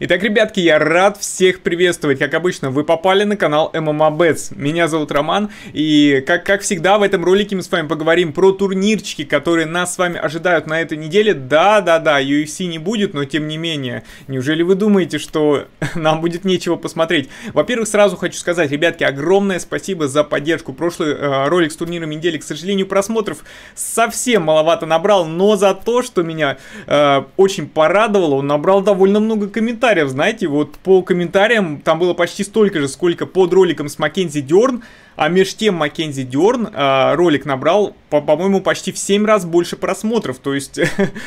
Итак, ребятки, я рад всех приветствовать. Как обычно, вы попали на канал MMA Bets. Меня зовут Роман, и как всегда в этом ролике мы с вами поговорим про турнирчики, которые нас с вами ожидают на этой неделе. Да, UFC не будет, но тем не менее. Неужели вы думаете, что нам будет нечего посмотреть? Во-первых, сразу хочу сказать, ребятки, огромное спасибо за поддержку. Прошлый ролик с турниром недели, к сожалению, просмотров совсем маловато набрал, но за то, что меня очень порадовало, он набрал довольно много комментариев. Знаете, вот по комментариям там было почти столько же, сколько под роликом с Маккензи Дёрн. А меж тем Маккензи Дёрн ролик набрал, по-моему, почти в 7 раз больше просмотров. То есть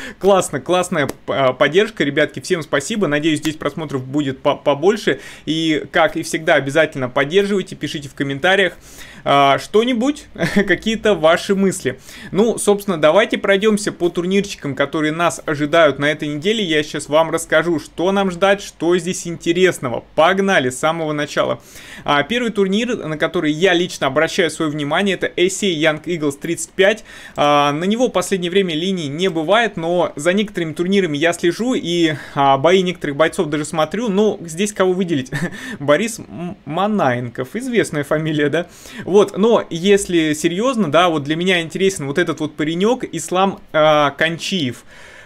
классная поддержка, ребятки, всем спасибо. Надеюсь, здесь просмотров будет побольше. И, как и всегда, обязательно поддерживайте, пишите в комментариях что-нибудь, какие-то ваши мысли. Ну, собственно, давайте пройдемся по турнирчикам, которые нас ожидают на этой неделе. Я сейчас вам расскажу, что нам ждать, что здесь интересного. Погнали с самого начала. Первый турнир, на который я лично обращаю свое внимание, это ACA Young Eagles 35. На него в последнее время линий не бывает, но за некоторыми турнирами я слежу и бои некоторых бойцов даже смотрю. Ну, здесь кого выделить? Борис Манаенков, известная фамилия, да? Вот, но если серьезно, да, вот для меня интересен вот этот вот паренек Ислам Кончиев.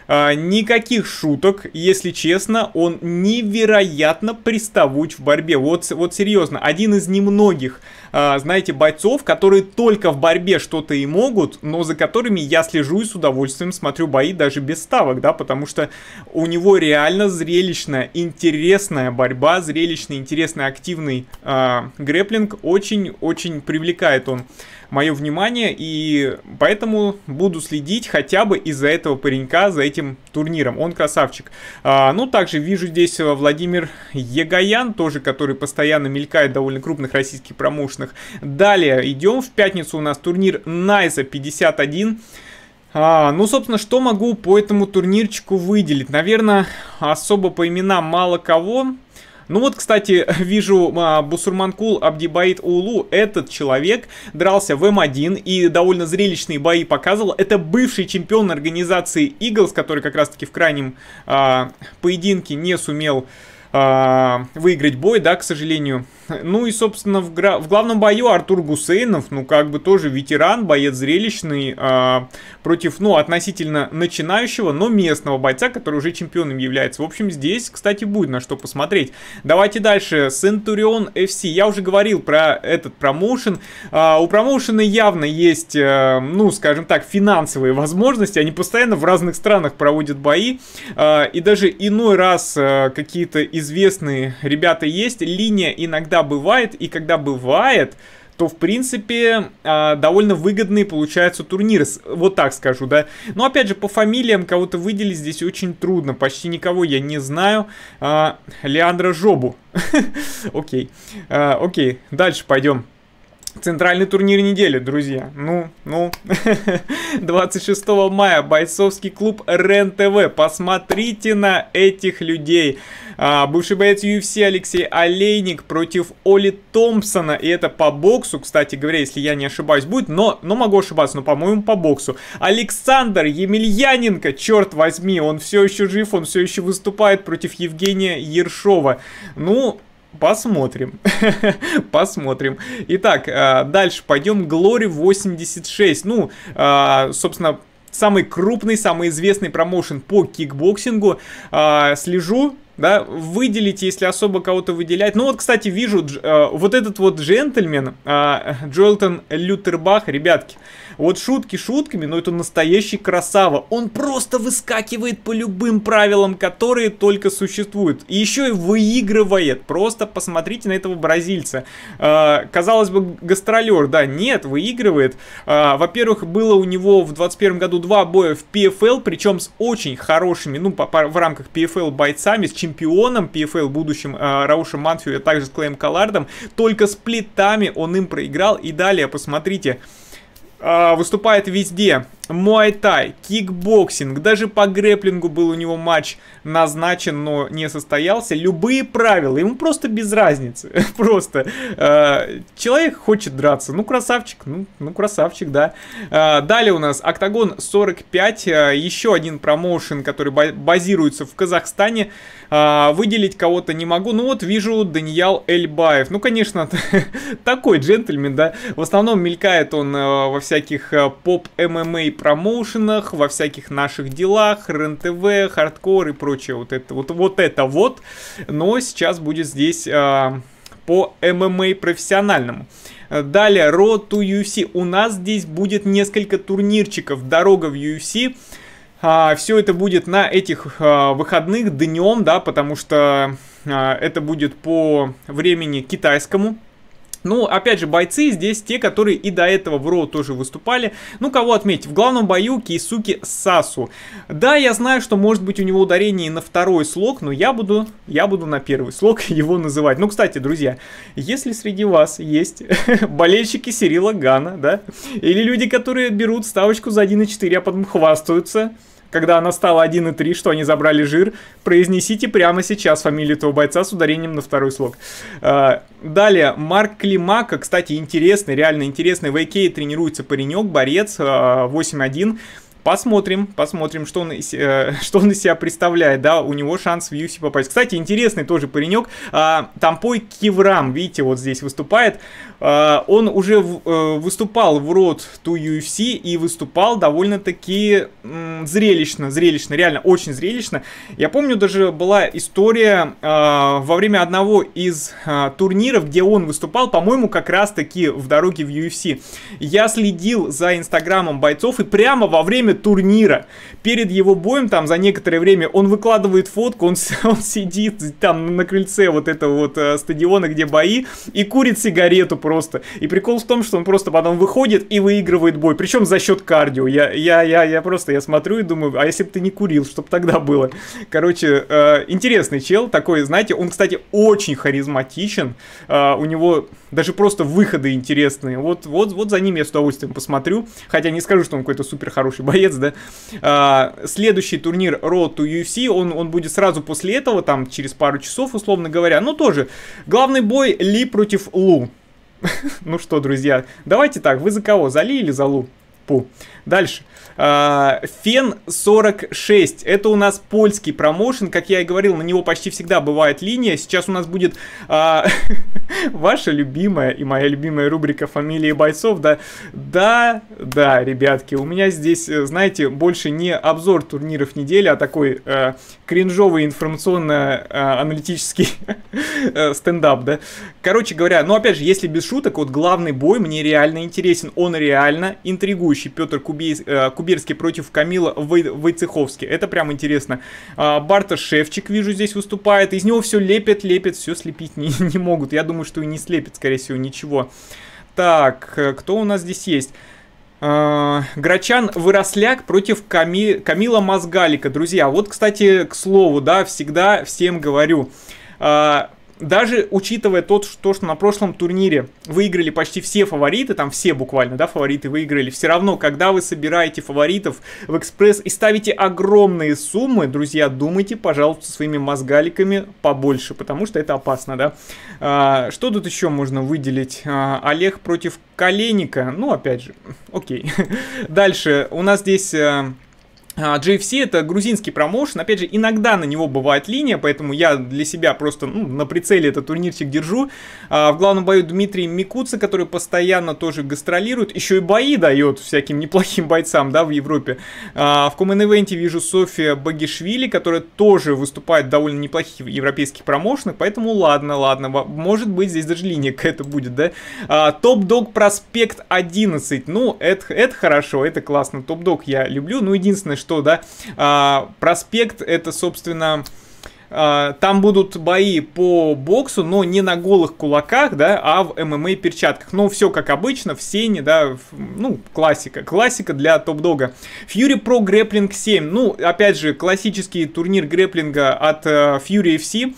Никаких шуток, если честно, он невероятно приставуч в борьбе. Вот серьезно, один из немногих, знаете, бойцов, которые только в борьбе что-то и могут, но за которыми я слежу и с удовольствием смотрю бои даже без ставок, да, потому что у него реально зрелищная, интересная борьба, зрелищный, интересный, активный грэпплинг, очень-очень привлекает он мое внимание, и поэтому буду следить хотя бы из-за этого паренька, за этим турниром. Он красавчик. Ну, также вижу здесь Владимир Егоян, тоже, который постоянно мелькает в довольно крупных российских промоушенах. Далее идем. В пятницу у нас турнир Найза 51. Ну, собственно, что могу по этому турнирчику выделить? Наверное, особо по именам мало кого. Ну вот, кстати, вижу Бусурманкул Абдибаид Улу. Этот человек дрался в М1 и довольно зрелищные бои показывал. Это бывший чемпион организации Eagles, который как раз-таки в крайнем поединке не сумел выиграть бой, да, к сожалению. Ну и, собственно, в главном бою Артур Гусейнов, ну, как бы тоже ветеран, боец зрелищный, против, ну, относительно начинающего, но местного бойца, который уже чемпионом является. В общем, здесь, кстати, будет на что посмотреть. Давайте дальше. Centurion FC. Я уже говорил про этот промоушен. У промоушена явно есть, ну, скажем так, финансовые возможности. Они постоянно в разных странах проводят бои. И даже иной раз какие-то известные ребята есть. Линия иногда бывает, и когда бывает, то, в принципе, довольно выгодные получаются турниры, вот так скажу, да. Но, опять же, по фамилиям кого-то выделить здесь очень трудно, почти никого я не знаю. Леандро Жобу. Окей, дальше пойдем. Центральный турнир недели, друзья. Ну. 26 мая бойцовский клуб РЕН-ТВ. Посмотрите на этих людей. Бывший боец UFC Алексей Олейник против Оли Томпсона. И это по боксу, кстати говоря, если я не ошибаюсь, будет. Но могу ошибаться, но, по-моему, по боксу. Александр Емельяненко, черт возьми, он все еще жив, он все еще выступает против Евгения Ершова. Ну, посмотрим. Посмотрим. Итак, дальше пойдем. Glory 86. Ну, собственно, самый крупный, самый известный промоушен по кикбоксингу. Слежу. Да, выделить, если особо кого-то выделять. Ну вот, кстати, вижу вот этот вот джентльмен, Джоэлтон Лютербах, ребятки. Вот шутки шутками, но это настоящий красава. Он просто выскакивает по любым правилам, которые только существуют. И еще и выигрывает. Просто посмотрите на этого бразильца. Казалось бы, гастролер, да, нет, выигрывает. Во-первых, было у него в 2021 году 2 боя в PFL, причем с очень хорошими, ну, в рамках PFL бойцами, с чемпионом PFL будущим Раушем Манфью, а также с Клеем Коллардом. Только с плитами он им проиграл. И далее, посмотрите, выступает везде. муай-тай, кикбоксинг, даже по грэпплингу был у него матч назначен, но не состоялся. Любые правила, ему просто без разницы. Просто человек хочет драться, ну красавчик, ну красавчик, да. Далее у нас Octagon 45, еще один промоушен, который базируется в Казахстане. Выделить кого-то не могу, ну вот вижу Даниял Эльбаев, ну конечно, такой джентльмен, да. В основном мелькает он во всяких поп-ММА промоушенах, во всяких наших делах, РЕН-ТВ, хардкор и прочее, вот это вот, но сейчас будет здесь по ММА профессиональному. Далее, Road to UFC, у нас здесь будет несколько турнирчиков, дорога в UFC. Все это будет на этих выходных днем, да, потому что это будет по времени китайскому. Ну, опять же, бойцы здесь те, которые и до этого в Роу тоже выступали. Ну, кого отметить? В главном бою Кейсуки Сасу. Да, я знаю, что может быть у него ударение на второй слог, но я буду на первый слог его называть. Ну, кстати, друзья, если среди вас есть болельщики Сирила Гана, да, или люди, которые берут ставочку за 1.4, а потом хвастаются, когда она стала 1.3, что они забрали жир, произнесите прямо сейчас фамилию этого бойца с ударением на второй слог. Далее, Марк Климака, кстати, интересный, реально интересный. В АК тренируется паренек, борец, 8-1. Посмотрим, что он из себя представляет, да, у него шанс в UFC попасть. Кстати, интересный тоже паренек, Тампой Киврам, видите, вот здесь выступает. Он уже выступал в Road to UFC и выступал довольно-таки зрелищно, реально очень зрелищно. Я помню, даже была история во время одного из турниров, где он выступал, по-моему, как раз-таки в дороге в UFC. Я следил за инстаграмом бойцов, и прямо во время турнира, перед его боем, там, за некоторое время, он выкладывает фотку, он сидит там на крыльце вот этого вот стадиона, где бои, и курит сигарету просто. И прикол в том, что он просто потом выходит и выигрывает бой, причем за счет кардио. Я смотрю и думаю, а если бы ты не курил, что бы тогда было? Короче, интересный чел, такой, знаете, он, кстати, очень харизматичен, у него даже просто выходы интересные. Вот за ним я с удовольствием посмотрю, хотя не скажу, что он какой-то супер хороший боец, да. Следующий турнир Road to UFC, он будет сразу после этого, там, через пару часов, условно говоря. Ну, тоже, главный бой Ли против Лу. Ну что, друзья, давайте так, вы за кого? За Ли или за Лу? Дальше. Фен 46. Это у нас польский промоушен. Как я и говорил, на него почти всегда бывает линия. Сейчас у нас будет ваша любимая и моя любимая рубрика «Фамилии бойцов». Да, ребятки, у меня здесь, знаете, больше не обзор турниров недели, а такой кринжовый информационно-аналитический стендап, да. Короче говоря, ну опять же, если без шуток, вот главный бой мне реально интересен. Он реально интригующий. Петр Куберский против Камила Войцеховски. Это прям интересно. Барта Шевчик, вижу, здесь выступает. Из него все лепят, все слепить не могут. Я думаю, что и не слепят, скорее всего, ничего. Так, кто у нас здесь есть? Грачан Выросляк против Камила Мозгалика. Друзья, вот, кстати, к слову, да, всегда всем говорю. Даже учитывая то, что на прошлом турнире выиграли почти все фавориты, там все буквально, да, фавориты выиграли, все равно, когда вы собираете фаворитов в экспресс и ставите огромные суммы, друзья, думайте, пожалуйста, своими мозгаликами побольше, потому что это опасно, да. Что тут еще можно выделить? Олег против Коленника, ну, опять же, окей. Дальше, у нас здесь... GFC это грузинский промоушен, опять же, иногда на него бывает линия, поэтому я для себя просто на прицеле этот турнирчик держу. В главном бою Дмитрий Микуца, который постоянно тоже гастролирует, еще и бои дает всяким неплохим бойцам, да, в Европе. В коммон-ивенте вижу София Багишвили, которая тоже выступает в довольно неплохих европейских промоушенах, поэтому ладно, может быть здесь даже линия какая-то будет, да. Топ-дог Проспект 11, ну, это хорошо, это классно, топ-дог я люблю, но единственное, что, да, Проспект, это, собственно, там будут бои по боксу, но не на голых кулаках, да, а в ММА перчатках. Но все как обычно, в сене, да, ну, классика для топ-дога. Fury Pro Grappling 7, ну, опять же, классический турнир грэпплинга от Fury FC.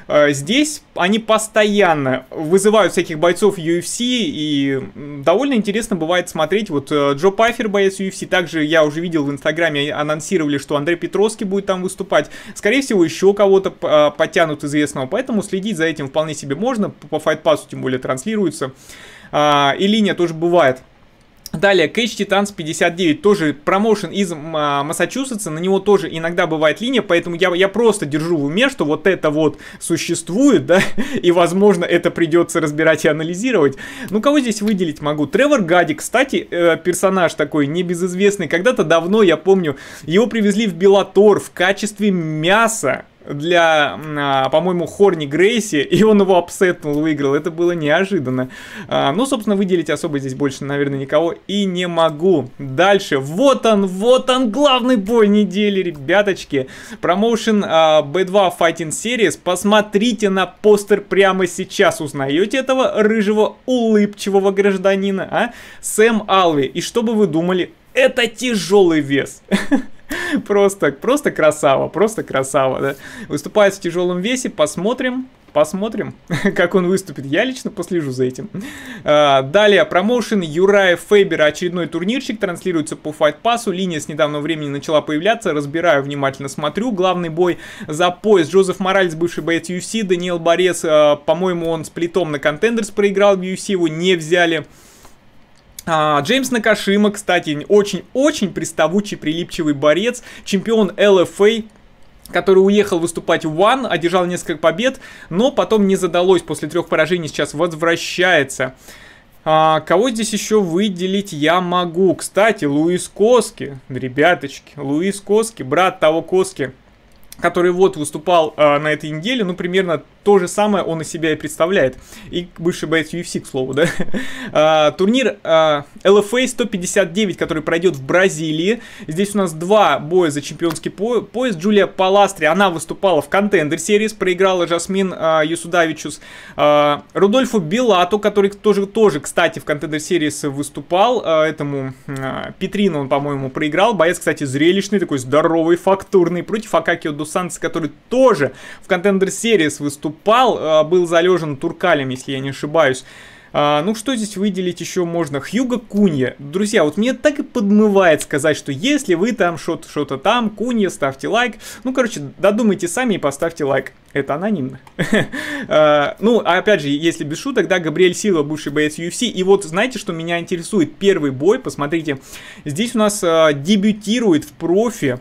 Здесь они постоянно вызывают всяких бойцов UFC, и довольно интересно бывает смотреть. Вот Джо Пайфер, боец UFC, также я уже видел в Инстаграме, анонсировали, что Андрей Петровский будет там выступать. Скорее всего, еще кого-то подтянут известного, поэтому следить за этим вполне себе можно. По Fight Pass тем более транслируется. И линия тоже бывает. Далее, Cage Titans 59, тоже промоушен из Массачусетса, на него тоже иногда бывает линия, поэтому я просто держу в уме, что вот это вот существует, да, и, возможно, это придется разбирать и анализировать. Ну, кого здесь выделить могу? Тревор Гадди, кстати, персонаж такой небезызвестный, когда-то давно, я помню, его привезли в Беллатор в качестве мяса для, по-моему, Хорни Грейси, и он его апсетнул, выиграл. Это было неожиданно. Ну, собственно, выделить особо здесь больше, наверное, никого и не могу. Дальше. Вот он, главный бой недели, ребяточки. Промоушен B2 Fighting Series. Посмотрите на постер прямо сейчас. Узнаете этого рыжего, улыбчивого гражданина, а? Сэм Алви. И что бы вы думали? Это тяжелый вес. Просто красава, да. Выступает в тяжелом весе, посмотрим, как он выступит. Я лично послежу за этим. Далее, промоушен Юрая Фейбера, очередной турнирчик, транслируется по Fight Pass'у. Линия с недавнего времени начала появляться, разбираю, внимательно смотрю. Главный бой за пояс. Джозеф Моралес, бывший боец UFC, Даниэл Борес, по-моему, он сплитом на Contenders проиграл в UFC, его не взяли. Джеймс Накашима, кстати, очень-очень приставучий, прилипчивый борец, чемпион LFA, который уехал выступать в One, одержал несколько побед, но потом не задалось, после 3 поражений сейчас возвращается. Кого здесь еще выделить я могу? Кстати, Луис Коски, ребяточки, Луис Коски, брат того Коски, который вот выступал на этой неделе, ну, примерно то же самое он из себя и представляет. И бывший боец UFC, к слову, да. Турнир LFA 159, который пройдет в Бразилии. Здесь у нас 2 боя за чемпионский пояс. Джулия Паластри, она выступала в Contender Series, проиграла Жасмин Юсудавичус. Рудольфу Белату, который тоже, кстати, в Contender Series выступал. Этому Петрину он, по-моему, проиграл. Боец, кстати, зрелищный, такой здоровый, фактурный, против Акакио Дос Сантос, который тоже в Contender Series выступал. Был залежен Туркалем, если я не ошибаюсь. Ну, что здесь выделить еще можно? Хьюго Кунья. Друзья, вот мне так и подмывает сказать, что если вы там что-то там, Кунья, ставьте лайк. Ну, короче, додумайте сами и поставьте лайк. Это анонимно. Ну, а опять же, если без шуток, да, Габриэль Силва, бывший боец UFC. И вот, знаете, что меня интересует? Первый бой, посмотрите. Здесь у нас дебютирует в профи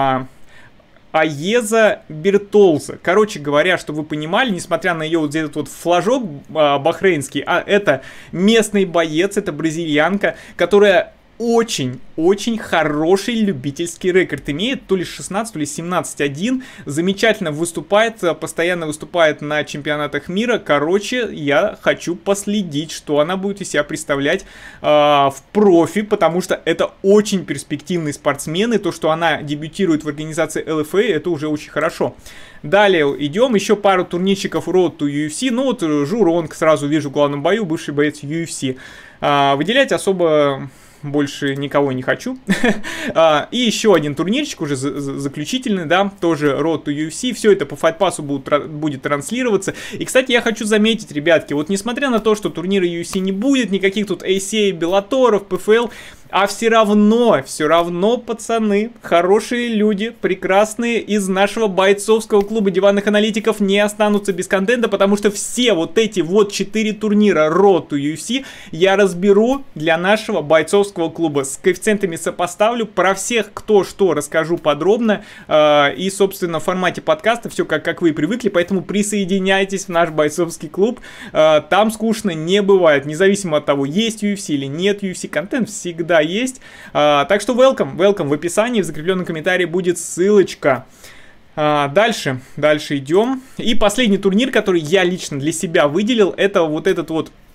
Аеза Бертолза. Короче говоря, чтобы вы понимали, несмотря на ее вот этот вот флажок бахрейнский, это местный боец, это бразильянка, которая очень хороший любительский рекорд имеет, то ли 16, то ли 17-1, замечательно выступает, постоянно выступает на чемпионатах мира. Короче, я хочу последить, что она будет из себя представлять в профи, потому что это очень перспективный спортсмен, и то, что она дебютирует в организации LFA, это уже очень хорошо. Далее идем, еще пару турнирчиков Road to UFC, ну вот Журонг сразу вижу в главном бою, бывший боец UFC. Выделять особо больше никого не хочу. И еще один турнирчик, уже заключительный, да, тоже Road to UFC. Все это по Fight Pass'у будет транслироваться. И, кстати, я хочу заметить, ребятки, вот несмотря на то, что турнира UFC не будет, никаких тут ACA, Беллаторов, PFL, а все равно, пацаны, хорошие люди, прекрасные, из нашего бойцовского клуба диванных аналитиков не останутся без контента, потому что все вот эти вот 4 турнира Road to UFC я разберу для нашего бойцовского клуба. С коэффициентами сопоставлю, про всех кто что расскажу подробно, и, собственно, в формате подкаста все как вы привыкли, поэтому присоединяйтесь в наш бойцовский клуб, там скучно не бывает, независимо от того, есть UFC или нет UFC, контент всегда есть. Так что welcome в описании, в закрепленном комментарии будет ссылочка. Дальше идем. И последний турнир, который я лично для себя выделил, это вот этот вот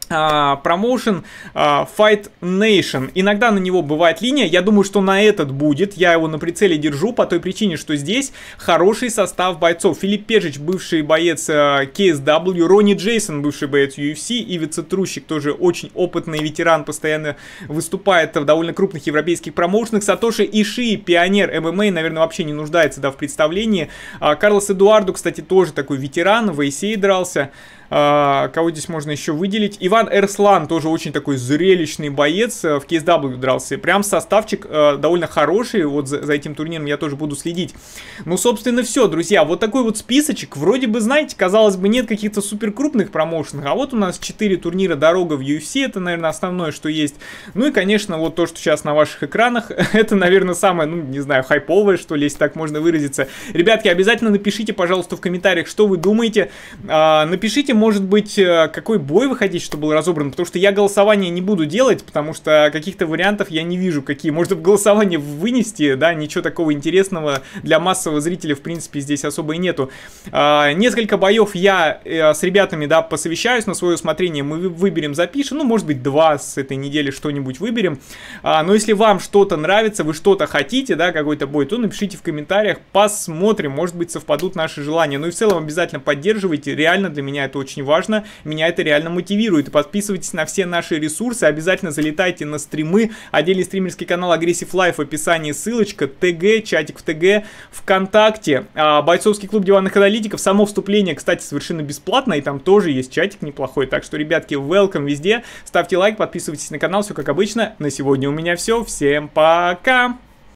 промоушен Fight Nation. Иногда на него бывает линия. Я думаю, что на этот будет. Я его на прицеле держу по той причине, что здесь хороший состав бойцов. Филипп Пежич, бывший боец KSW, Ронни Джейсон, бывший боец UFC, Ивица Трущик, тоже очень опытный ветеран, постоянно выступает в довольно крупных европейских промоушенах. Сатоши Ишии, пионер ММА, наверное, вообще не нуждается, да, в представлении. Карлос Эдуардо, кстати, тоже такой ветеран, в ACA дрался. Кого здесь можно еще выделить? Иван Эрслан, тоже очень такой зрелищный боец, в KSW дрался. Прям составчик довольно хороший, вот за этим турниром я тоже буду следить. Ну, собственно, все, друзья, вот такой вот списочек. Вроде бы, знаете, казалось бы, нет каких-то супер крупных промоушенов, а вот у нас 4 турнира «Дорога» в UFC, это, наверное, основное, что есть. Ну и, конечно, вот то, что сейчас на ваших экранах, это, наверное, самое, ну, не знаю, хайповое, что ли, если так можно выразиться. Ребятки, обязательно напишите, пожалуйста, в комментариях, что вы думаете. Напишите, может быть, какой бой вы хотите, чтобы был разобран, потому что я голосование не буду делать, потому что каких-то вариантов я не вижу, какие. Может, в голосование вынести, да, ничего такого интересного для массового зрителя, в принципе, здесь особо и нету. Несколько боев я с ребятами, да, посовещаюсь на свое усмотрение, мы выберем, запишем, ну, может быть, 2 с этой недели что-нибудь выберем. Но если вам что-то нравится, вы что-то хотите, да, какой-то бой, то напишите в комментариях, посмотрим, может быть, совпадут наши желания. Ну и в целом обязательно поддерживайте, реально для меня это очень важно, меня это реально мотивирует. И подписывайтесь на все наши ресурсы, обязательно залетайте на стримы, отдельный стримерский канал Aggressive Life в описании, ссылочка, ТГ, чатик в ТГ, ВКонтакте, бойцовский клуб диванных аналитиков, само вступление, кстати, совершенно бесплатно, и там тоже есть чатик неплохой, так что, ребятки, welcome везде, ставьте лайк, подписывайтесь на канал, все как обычно. На сегодня у меня все, всем пока!